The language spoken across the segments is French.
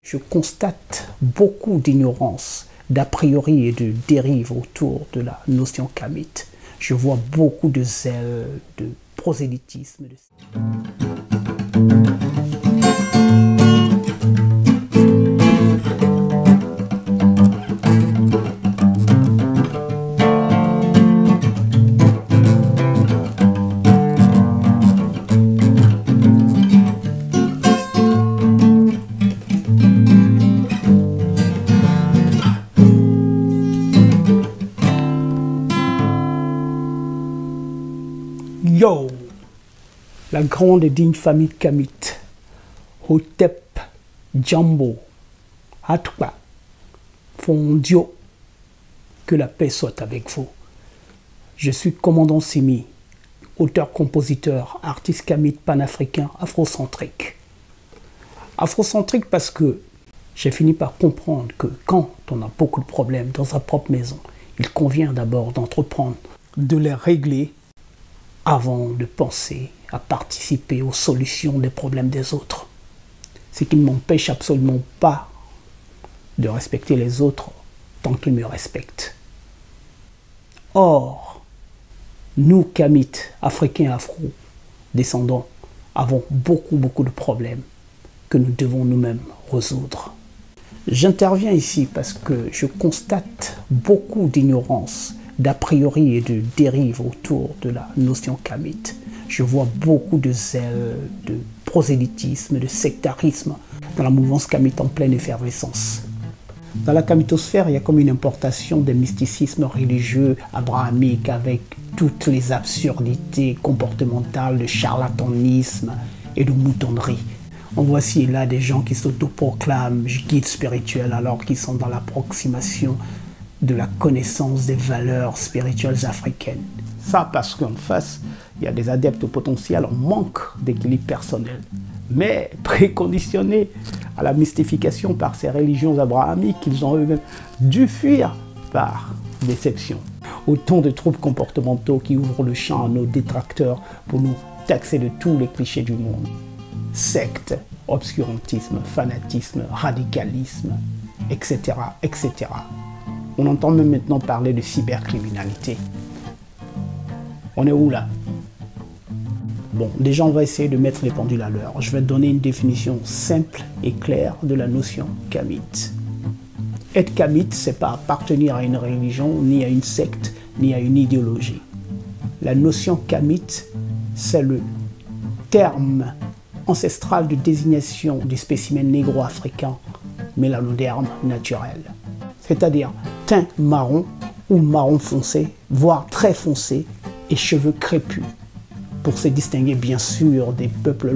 Je constate beaucoup d'ignorance, d'a priori et de dérive autour de la notion kamite. Je vois beaucoup de zèle, de prosélytisme. Yo, la grande et digne famille kamite, Hotep, Djambo, Atwa, Fondio, que la paix soit avec vous. Je suis commandant Simi, auteur-compositeur, artiste kamite panafricain, afrocentrique. Afrocentrique parce que j'ai fini par comprendre que quand on a beaucoup de problèmes dans sa propre maison, il convient d'abord d'entreprendre de les régler avant de penser à participer aux solutions des problèmes des autres. Ce qui ne m'empêche absolument pas de respecter les autres tant qu'ils me respectent. Or, nous, Kamites, Africains afro-descendants, avons beaucoup de problèmes que nous devons nous-mêmes résoudre. J'interviens ici parce que je constate beaucoup d'ignorance, d'a priori et de dérive autour de la notion kamite. Je vois beaucoup de zèle, de prosélytisme, de sectarisme dans la mouvance kamite en pleine effervescence. Dans la kamitosphère, il y a comme une importation des mysticismes religieux abrahamiques avec toutes les absurdités comportementales de charlatanisme et de moutonnerie. On voit ci et là des gens qui s'autoproclament guides spirituels alors qu'ils sont dans l'approximation de la connaissance des valeurs spirituelles africaines. Ça parce qu'en face, il y a des adeptes au potentiel en manque d'équilibre personnel, mais préconditionnés à la mystification par ces religions abrahamiques qu'ils ont eux-mêmes dû fuir par déception. Autant de troubles comportementaux qui ouvrent le champ à nos détracteurs pour nous taxer de tous les clichés du monde. Secte, obscurantisme, fanatisme, radicalisme, etc., etc. On entend même maintenant parler de cybercriminalité. On est où là? Bon, déjà on va essayer de mettre les pendules à l'heure. Je vais donner une définition simple et claire de la notion kamite. Être kamite, c'est pas appartenir à une religion, ni à une secte, ni à une idéologie. La notion kamite, c'est le terme ancestral de désignation du spécimen négro-africain mélanoderme naturel. C'est-à-dire teint marron ou marron foncé, voire très foncé, et cheveux crépus, pour se distinguer bien sûr des peuples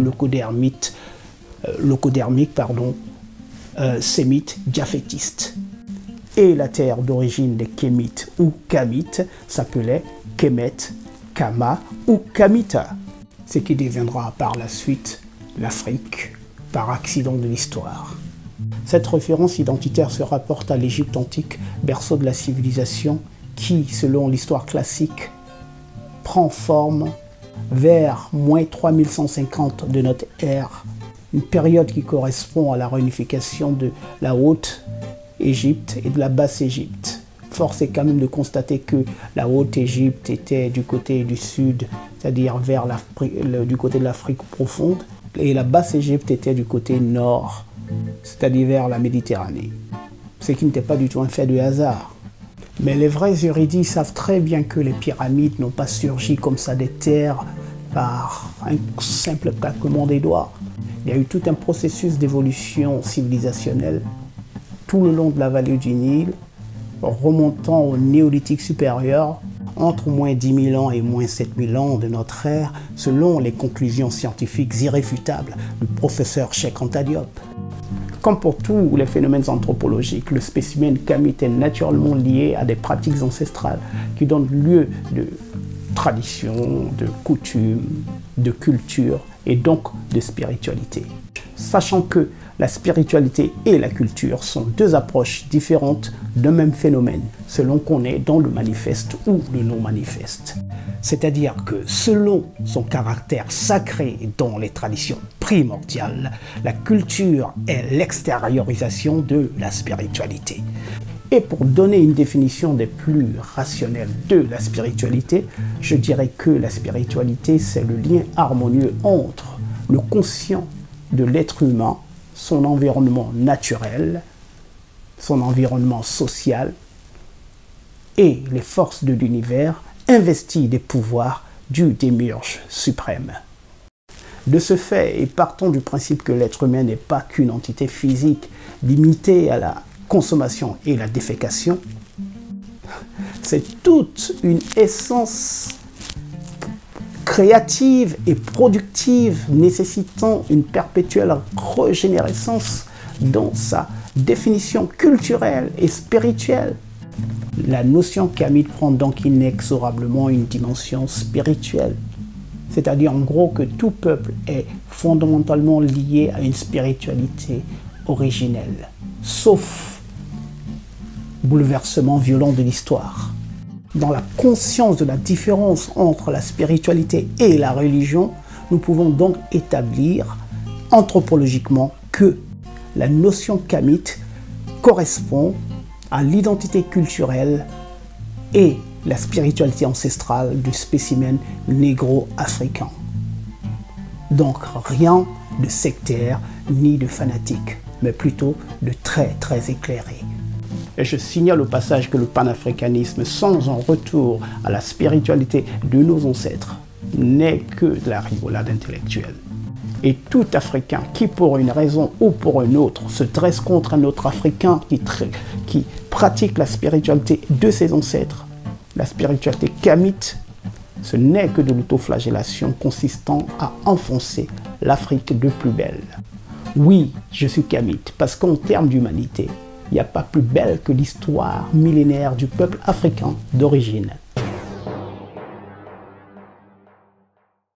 sémites, diaphétistes. Et la terre d'origine des Kémites ou Kamites s'appelait Kemet, Kama ou Kamita, ce qui deviendra par la suite l'Afrique par accident de l'histoire. Cette référence identitaire se rapporte à l'Égypte antique, berceau de la civilisation, qui, selon l'histoire classique, prend forme vers moins 3150 de notre ère, une période qui correspond à la réunification de la Haute-Égypte et de la Basse-Égypte. Force est quand même de constater que la Haute-Égypte était du côté du sud, c'est-à-dire vers du côté de l'Afrique profonde, et la Basse-Égypte était du côté nord, c'est-à-dire vers la Méditerranée. Ce qui n'était pas du tout un fait de hasard. Mais les vrais érudits savent très bien que les pyramides n'ont pas surgi comme ça des terres par un simple claquement des doigts. Il y a eu tout un processus d'évolution civilisationnelle tout le long de la vallée du Nil, remontant au néolithique supérieur, entre moins 10 000 ans et moins 7 000 ans de notre ère, selon les conclusions scientifiques irréfutables du professeur Cheikh Anta Diop. Comme pour tous les phénomènes anthropologiques, le spécimen kamite est naturellement lié à des pratiques ancestrales qui donnent lieu de traditions, de coutumes, de culture et donc de spiritualité. Sachant que la spiritualité et la culture sont deux approches différentes d'un même phénomène, selon qu'on est dans le manifeste ou le non-manifeste. C'est-à-dire que selon son caractère sacré dans les traditions primordiales, la culture est l'extériorisation de la spiritualité. Et pour donner une définition des plus rationnelles de la spiritualité, je dirais que la spiritualité, c'est le lien harmonieux entre le conscient de l'être humain, son environnement naturel, son environnement social et les forces de l'univers investies des pouvoirs du démiurge suprême. De ce fait, et partant du principe que l'être humain n'est pas qu'une entité physique limitée à la consommation et la défécation, c'est toute une essence créative et productive nécessitant une perpétuelle régénérescence dans sa définition culturelle et spirituelle. La notion kamite prend donc inexorablement une dimension spirituelle, c'est-à-dire en gros que tout peuple est fondamentalement lié à une spiritualité originelle, sauf bouleversement violent de l'histoire. Dans la conscience de la différence entre la spiritualité et la religion, nous pouvons donc établir anthropologiquement que la notion kamite correspond à l'identité culturelle et la spiritualité ancestrale du spécimen négro-africain. Donc rien de sectaire ni de fanatique, mais plutôt de très éclairé. Et je signale au passage que le panafricanisme sans un retour à la spiritualité de nos ancêtres n'est que de la rigolade intellectuelle. Et tout Africain qui, pour une raison ou pour une autre, se dresse contre un autre Africain qui pratique la spiritualité de ses ancêtres, la spiritualité kamite, ce n'est que de l'autoflagellation consistant à enfoncer l'Afrique de plus belle. Oui, je suis kamite, parce qu'en termes d'humanité, il n'y a pas plus belle que l'histoire millénaire du peuple africain d'origine.